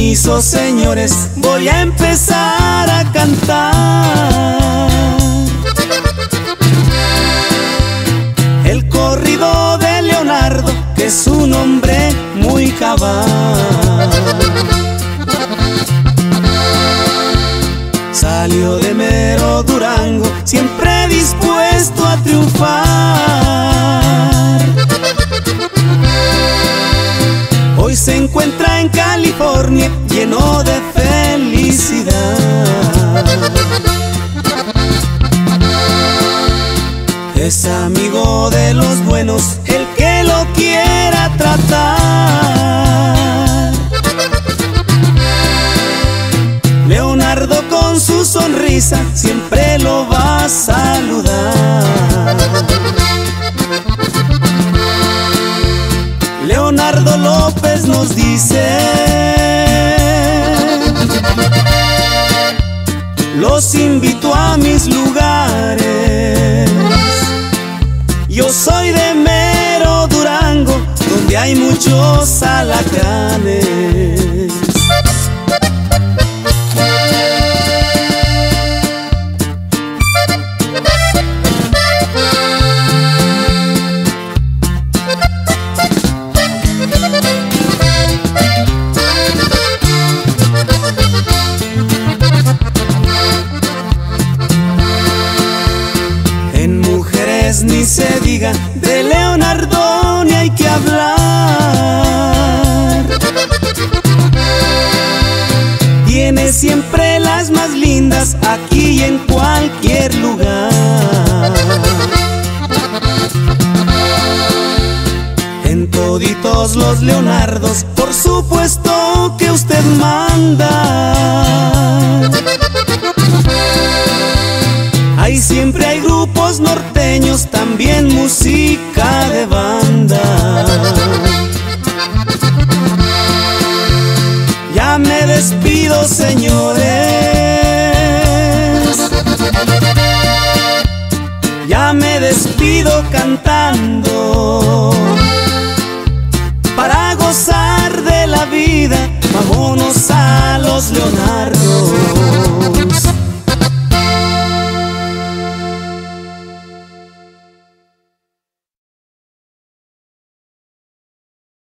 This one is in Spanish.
permiso, señores, voy a empezar a cantar el corrido de Leonardo, que es un hombre muy cabal. Salió de mero Durango, siempre dispuesto a triunfar. Hoy se encuentra en California, lleno de felicidad. Es amigo de los buenos, el que lo quiera tratar. Leonardo con su sonrisa siempre lo va a saludar. Leonardo López nos dice: los invito a mis lugares. Yo soy de mero Durango, donde hay muchos alacranes. Ni se diga, de Leonardo ni hay que hablar. Tiene siempre las más lindas aquí y en cualquier lugar. En toditos los Leonardos, por supuesto que usted manda. Ahí siempre hay grupos norteños, también música de banda. Ya me despido, señores, ya me despido cantando. Para gozar de la vida, vámonos a los Leonardos.